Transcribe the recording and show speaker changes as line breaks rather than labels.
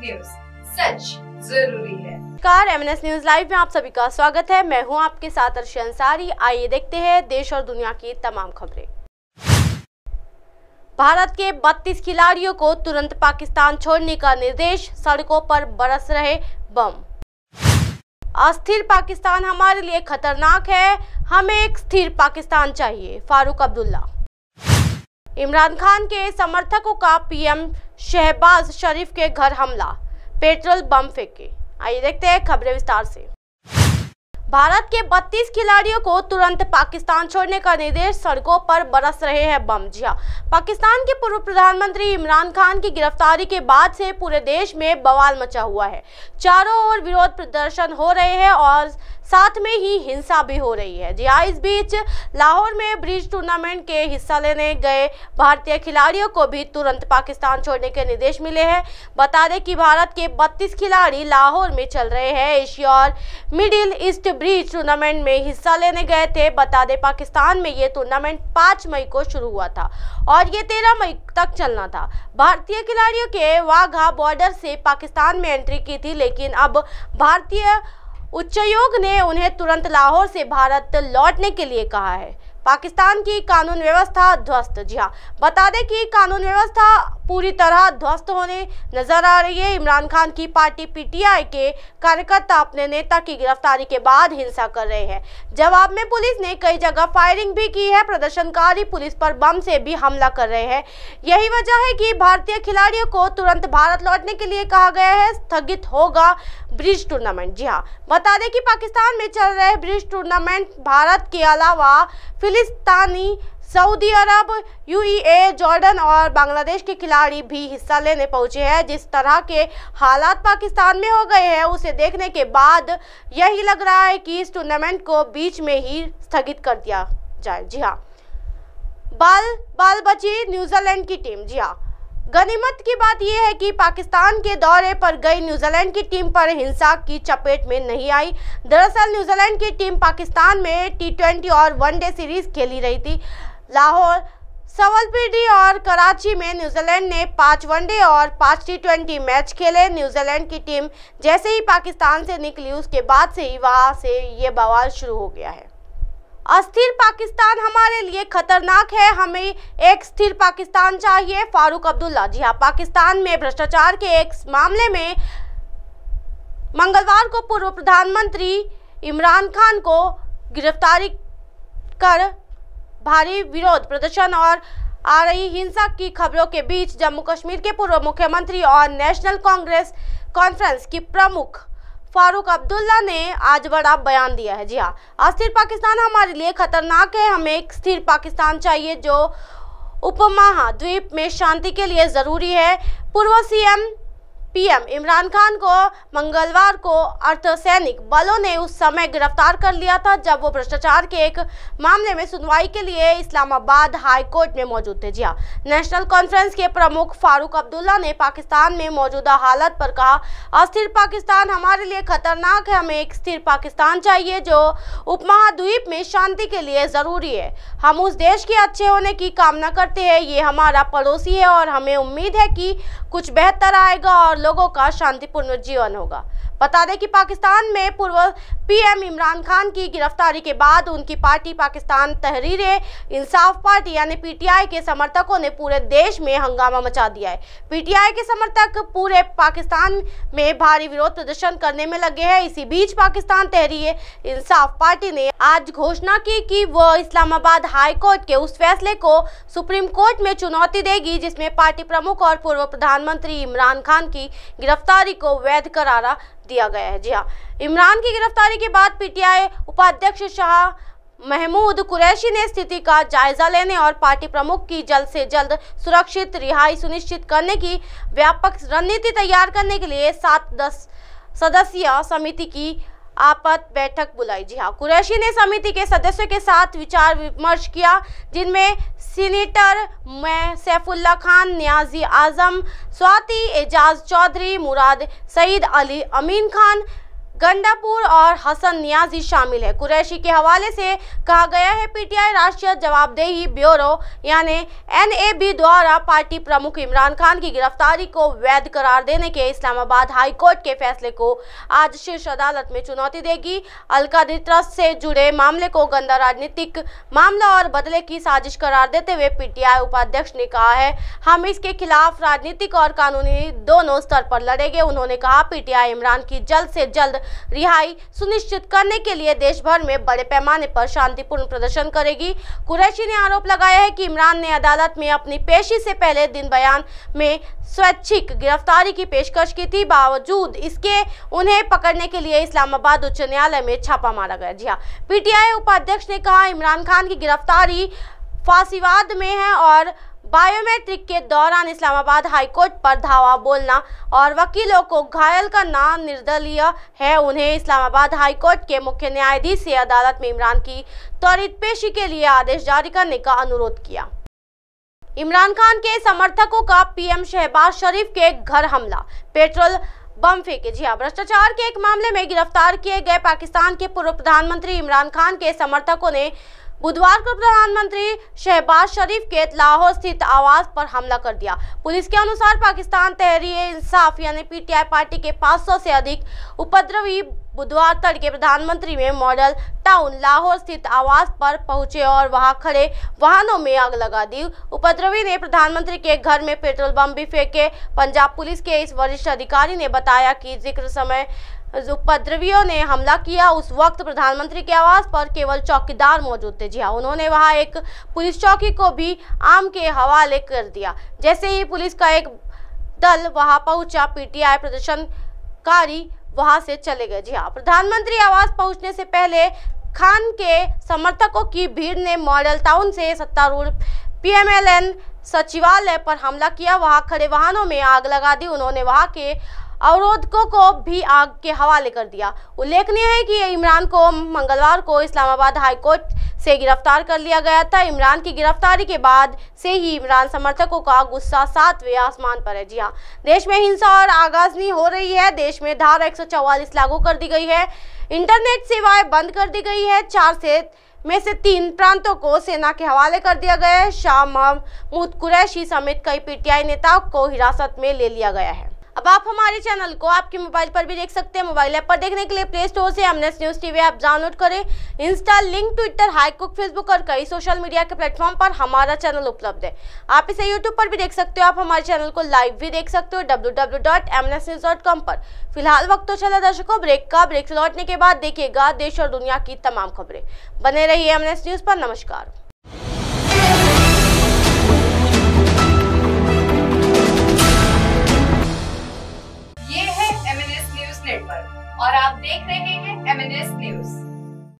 News, सच जरूरी है।
नमस्कार, MNS न्यूज लाइव में आप सभी का स्वागत है। मैं हूं आपके साथ अर्शी अंसारी। आइए देखते हैं देश और दुनिया की तमाम खबरें। भारत के 32 खिलाड़ियों को तुरंत पाकिस्तान छोड़ने का निर्देश, सड़कों पर बरस रहे बम। अस्थिर पाकिस्तान हमारे लिए खतरनाक है, हमें एक स्थिर पाकिस्तान चाहिए, फारूक अब्दुल्ला। इमरान खान के समर्थकों का PM शहबाज शरीफ के घर हमला, पेट्रोल बम फेंके। आइए देखते हैं खबरें विस्तार से। भारत के 32 खिलाड़ियों को तुरंत पाकिस्तान छोड़ने का निर्देश, सड़कों पर बरस रहे हैं बम। जी हां, पाकिस्तान के पूर्व प्रधानमंत्री इमरान खान की गिरफ्तारी के बाद से पूरे देश में बवाल मचा हुआ है। चारों ओर विरोध प्रदर्शन हो रहे हैं और साथ में ही हिंसा भी हो रही है। जी हां, इस बीच लाहौर में ब्रिज टूर्नामेंट के हिस्सा लेने गए भारतीय खिलाड़ियों को भी तुरंत पाकिस्तान छोड़ने के निर्देश मिले हैं। बता दें कि भारत के 32 खिलाड़ी लाहौर में चल रहे हैं एशिया और मिडिल ईस्ट ब्रिज टूर्नामेंट में हिस्सा लेने गए थे। बता दें, पाकिस्तान में ये टूर्नामेंट 5 मई को शुरू हुआ था और ये 13 मई तक चलना था। भारतीय खिलाड़ियों के वाघा बॉर्डर से पाकिस्तान में एंट्री की थी, लेकिन अब भारतीय उच्चायोग ने उन्हें तुरंत लाहौर से भारत लौटने के लिए कहा है। पाकिस्तान की कानून व्यवस्था ध्वस्त। जी हां, बता दें कि कानून व्यवस्था पूरी तरह ध्वस्त होने नजर आ रही है। इमरान खान की पार्टी PTI के कार्यकर्ता अपने नेता की गिरफ्तारी के बाद हिंसा कर रहे हैं। जवाब में पुलिस ने कई जगह फायरिंग भी की है। प्रदर्शनकारी पुलिस पर बम से भी हमला कर रहे हैं। यही वजह है कि भारतीय खिलाड़ियों को तुरंत भारत लौटने के लिए कहा गया है। स्थगित होगा ब्रिज टूर्नामेंट। जी हाँ, बता दें कि पाकिस्तान में चल रहे ब्रिज टूर्नामेंट भारत के अलावा फिलिस्तीनी, सऊदी अरब, UAE, जॉर्डन और बांग्लादेश के खिलाड़ी भी हिस्सा लेने पहुंचे हैं। जिस तरह के हालात पाकिस्तान में हो गए हैं, उसे देखने के बाद यही लग रहा है कि इस टूर्नामेंट को बीच में ही स्थगित कर दिया जाए। जी हाँ, बाल बची न्यूजीलैंड की टीम। जी हाँ, गनीमत की बात यह है कि पाकिस्तान के दौरे पर गई न्यूजीलैंड की टीम पर हिंसा की चपेट में नहीं आई। दरअसल न्यूजीलैंड की टीम पाकिस्तान में T20 और वनडे सीरीज खेली रही थी। लाहौर, रावलपिंडी और कराची में न्यूजीलैंड ने 5 वनडे और 5 T20 मैच खेले। न्यूजीलैंड की टीम जैसे ही पाकिस्तान से निकली, उसके बाद से ही वहां से ये बवाल शुरू हो गया है। अस्थिर पाकिस्तान हमारे लिए खतरनाक है, हमें एक स्थिर पाकिस्तान चाहिए, फारूक अब्दुल्ला। जी हाँ, पाकिस्तान में भ्रष्टाचार के एक मामले में मंगलवार को पूर्व प्रधानमंत्री इमरान खान को गिरफ्तारी कर भारी विरोध प्रदर्शन और आ रही हिंसा की खबरों के बीच जम्मू कश्मीर के पूर्व मुख्यमंत्री और नेशनल कांग्रेस कॉन्फ्रेंस की प्रमुख फारूक अब्दुल्ला ने आज बड़ा बयान दिया है। जी हाँ, अस्थिर पाकिस्तान हमारे लिए खतरनाक है, हमें एक स्थिर पाकिस्तान चाहिए जो उपमहाद्वीप में शांति के लिए जरूरी है। पूर्व PM इमरान खान को मंगलवार को अर्धसैनिक बलों ने उस समय गिरफ्तार कर लिया था जब वो भ्रष्टाचार के एक मामले में सुनवाई के लिए इस्लामाबाद हाई कोर्ट में मौजूद थे। जी हाँ, नेशनल कॉन्फ्रेंस के प्रमुख फारूक अब्दुल्ला ने पाकिस्तान में मौजूदा हालत पर कहा, अस्थिर पाकिस्तान हमारे लिए खतरनाक है, हमें एक स्थिर पाकिस्तान चाहिए जो उपमहाद्वीप में शांति के लिए जरूरी है। हम उस देश के अच्छे होने की कामना करते हैं, ये हमारा पड़ोसी है और हमें उम्मीद है कि कुछ बेहतर आएगा और लोगों का शांतिपूर्ण जीवन होगा। बता दें कि पाकिस्तान में पूर्व PM इमरान खान की गिरफ्तारी के बाद उनकी पार्टी पाकिस्तान तहरीर-ए-इंसाफ पार्टी यानी PTI के समर्थकों ने पूरे देश में हंगामा मचा दिया है। PTI के समर्थक पूरे पाकिस्तान में भारी विरोध प्रदर्शन करने में लगे हैं। इसी बीच पाकिस्तान तहरीर-ए-इंसाफ पार्टी ने आज घोषणा की कि वह इस्लामाबाद हाई कोर्ट के उस फैसले को सुप्रीम कोर्ट में चुनौती देगी जिसमें पार्टी प्रमुख और पूर्व प्रधानमंत्री इमरान खान की गिरफ्तारी को वैध करार दिया गया है। जी हाँ, इमरान की गिरफ्तारी के बाद PTI उपाध्यक्ष शाह महमूद कुरैशी ने स्थिति का जायजा लेने और पार्टी प्रमुख की जल्द से जल्द सुरक्षित रिहाई सुनिश्चित करने की व्यापक रणनीति तैयार करने के लिए 7-10 सदस्यीय समिति की आपात बैठक बुलाई। जी हाँ, कुरैशी ने समिति के सदस्यों के साथ विचार विमर्श किया जिनमें सीनेटर सैफुल्ला खान, नियाजी आजम, स्वाति एजाज चौधरी, मुराद सईद, अली अमीन खान, गंडापुर और हसन नियाजी शामिल है। कुरैशी के हवाले से कहा गया है, पीटीआई राष्ट्रीय जवाबदेही ब्यूरो यानी एनएबी द्वारा पार्टी प्रमुख इमरान खान की गिरफ्तारी को वैध करार देने के इस्लामाबाद हाई कोर्ट के फैसले को आज शीर्ष अदालत में चुनौती देगी। अलकादिर ट्रस्ट से जुड़े मामले को गंदा राजनीतिक मामला और बदले की साजिश करार देते हुए पीटीआई उपाध्यक्ष ने कहा है, हम इसके खिलाफ राजनीतिक और कानूनी दोनों स्तर पर लड़ेंगे। उन्होंने कहा, पीटीआई इमरान की जल्द से जल्द रिहाई सुनिश्चित करने के लिए देश भर में बड़े पैमाने पर शांतिपूर्ण प्रदर्शन करेगी। कुरैशी ने आरोप लगाया है कि इमरान ने अदालत में अपनी पेशी से पहले दिन बयान में स्वैच्छिक गिरफ्तारी की पेशकश की थी। बावजूद इसके उन्हें पकड़ने के लिए इस्लामाबाद उच्च न्यायालय में छापा मारा गया। जी हाँ, पीटीआई उपाध्यक्ष ने कहा, इमरान खान की गिरफ्तारी फांसीवाद में है और बायोमेट्रिक के दौरान इस्लामाबाद हाईकोर्ट पर धावा बोलना और वकीलों को घायल करना निर्दलीय है। उन्हें इस्लामाबाद हाईकोर्ट के मुख्य न्यायाधीश से अदालत में इमरान की त्वरित पेशी के लिए आदेश जारी करने का अनुरोध किया। इमरान खान के समर्थकों का पीएम शहबाज शरीफ के घर हमला, पेट्रोल बम फेंके। जी हाँ, भ्रष्टाचार के एक मामले में गिरफ्तार किए गए पाकिस्तान के पूर्व प्रधानमंत्री इमरान खान के समर्थकों ने बुधवार को प्रधानमंत्री शहबाज शरीफ के लाहौर स्थित आवास पर हमला कर दिया। पुलिस के अनुसार पाकिस्तान तहरीक-ए-इंसाफ यानी पीटीआई पार्टी के 500 से अधिक उपद्रवी बुधवार तड़के प्रधानमंत्री में मॉडल टाउन लाहौर स्थित आवास पर पहुंचे और वहां खड़े वाहनों में आग लगा दी। उपद्रवी ने प्रधानमंत्री के घर में पेट्रोल बम भी फेंके। पंजाब पुलिस के इस वरिष्ठ अधिकारी ने बताया कि जिक्र समय उपद्रवियों ने हमला किया, उस वक्त प्रधानमंत्री के आवास पर केवल चौकीदार मौजूद थे। जी हाँ, उन्होंने वहां एक पुलिस चौकी को भी आम के हवाले कर दिया। जैसे ही पुलिस का एक दल वहां पहुंचा, पीटीआई प्रदर्शनकारी वहां से चले गए। जी हाँ, प्रधानमंत्री आवास पहुंचने से पहले खान के समर्थकों की भीड़ ने मॉडल टाउन से सत्तारूढ़ पीएमएलएन सचिवालय पर हमला किया, वहां खड़े वाहनों में आग लगा दी। उन्होंने वहां के अवरोधकों को भी आग के हवाले कर दिया। उल्लेखनीय है कि इमरान को मंगलवार को इस्लामाबाद हाईकोर्ट से गिरफ्तार कर लिया गया था। इमरान की गिरफ्तारी के बाद से ही इमरान समर्थकों का गुस्सा 7वें आसमान पर है। जी हाँ, देश में हिंसा और आगाजनी हो रही है। देश में धारा 144 लागू कर दी गई है। इंटरनेट सेवाएं बंद कर दी गई है। 4 में से 3 प्रांतों को सेना के हवाले कर दिया गया है। शाह महमूद कुरैशी समेत कई पीटीआई नेताओं को हिरासत में ले लिया गया है। अब आप हमारे चैनल को आपके मोबाइल पर भी देख सकते हैं। मोबाइल ऐप पर देखने के लिए प्ले स्टोर से MNS news TV app download करें। इंस्टा, लिंक, ट्विटर, हाईकुक, फेसबुक और कई सोशल मीडिया के प्लेटफॉर्म पर हमारा चैनल उपलब्ध है। आप इसे यूट्यूब पर भी देख सकते हो। आप हमारे चैनल को लाइव भी देख सकते हो www.mnsnews.com पर। फिलहाल वक्त तो चला दर्शकों ब्रेक का। ब्रेक से लौटने के बाद देखिएगा देश और दुनिया की तमाम खबरें। बने रहिए एमएनएस न्यूज पर। नमस्कार।
और आप देख रहे हैं एमएनएस न्यूज।